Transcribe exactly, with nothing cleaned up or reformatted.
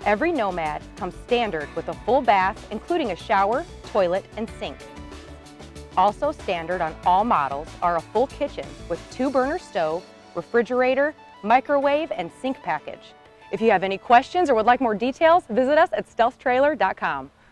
Every Nomad comes standard with a full bath, including a shower, toilet, and sink. Also standard on all models are a full kitchen with two burner stove, refrigerator, microwave, and sink package. If you have any questions or would like more details, visit us at stealth trailer dot com.